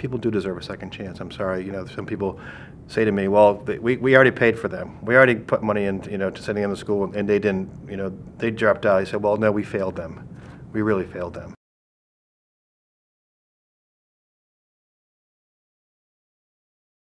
people do deserve a second chance. I'm sorry, some people say to me, well, we already paid for them. We already put money in, to sending them to school, and they didn't, they dropped out. I said, well, no, we failed them. We really failed them.